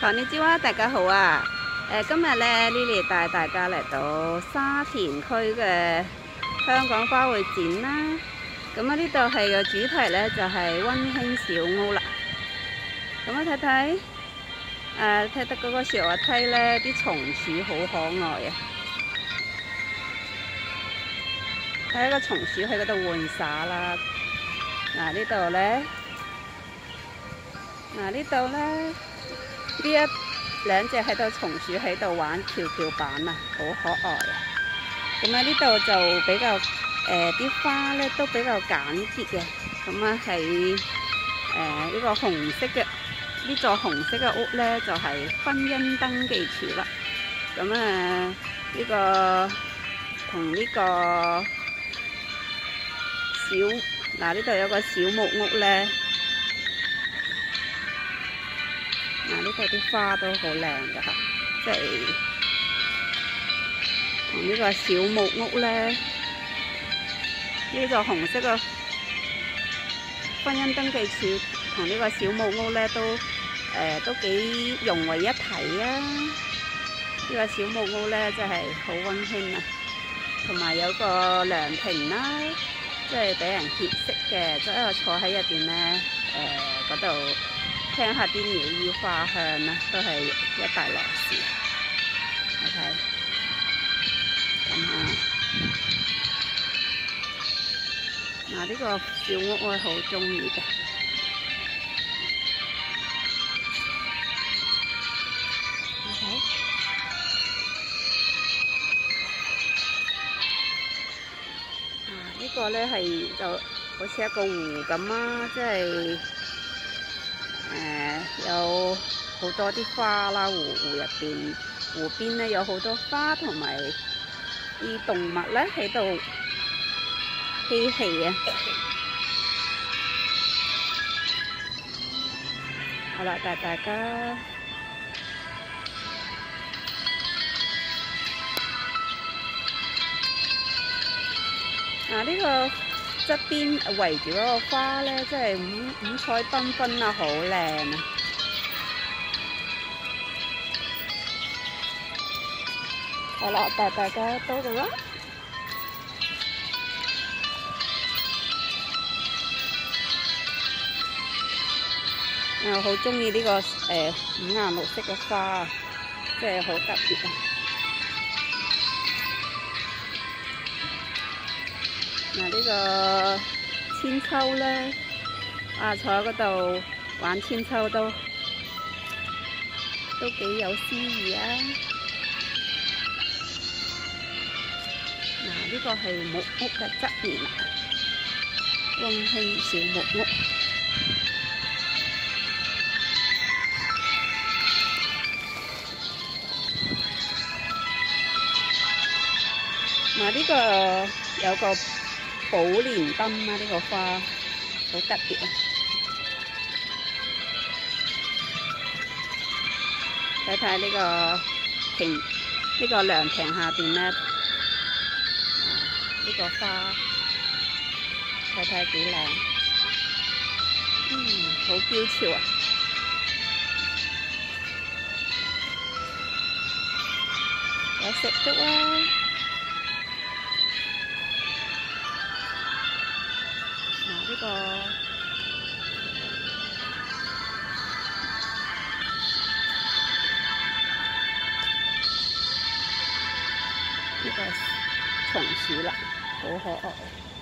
こんにちは，大家好啊！今日咧，Lily 帶大家嚟到沙田區嘅香港花卉展啦。咁啊，呢度係個主題咧，就係溫馨小屋啦。咁啊，睇睇睇得嗰個小滑梯咧，啲松鼠好可愛啊！睇個松鼠喺嗰度玩耍啦。嗱，呢度咧，呢兩隻喺度松鼠喺度玩蹺蹺板啊，好可愛啊！咁啊，呢度就比較啲花咧都比較簡潔嘅。咁啊係呢個紅色嘅呢座紅色嘅屋咧，就係婚姻登記處啦。咁啊呢個同呢個呢度有個小木屋咧。呢度啲花都好靚㗎嚇，即係同呢個小木屋咧，呢座紅色嘅婚姻登記處同呢個小木屋咧都幾融為一體啊！呢個小木屋咧真係好溫馨啊，同埋有個涼亭啦，即係俾人歇息嘅，即係坐喺入邊咧嗰度。聽下啲鳥語花香啦，都係一大樂事。你睇，咁啊，呢個小屋我好中意嘅。你睇，呢個咧係就好似一個湖咁啊，即係。有好多啲花啦，湖邊咧有好多花，同埋啲動物咧喺度嬉戲啊！好啦，帶大家呢個側邊圍住嗰個花咧，真係五彩繽紛啊，好靚啊！好啦，帶大家到度啦。我好中意呢個五顏六色嘅花，即係好特別啊！呢個千秋咧，坐喺嗰度玩千秋都幾有詩意啊！呢個係木屋嘅側面，溫馨小木屋。呢個有個寶蓮燈啊，呢個花好特別啊！睇睇呢個涼亭下邊咧。呢個花睇睇幾靚，好嬌俏啊！有食竹啊！呢個松鼠啦，好可愛。